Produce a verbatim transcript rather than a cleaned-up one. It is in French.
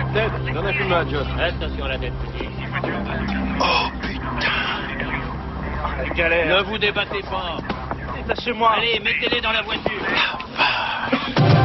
tête. J'en ai fumé un, John. Reste sur la tête, petit. Oh, putain. La galère. Ne vous débattez pas. Lâchez-moi. Allez, mettez-les dans la voiture. La vache.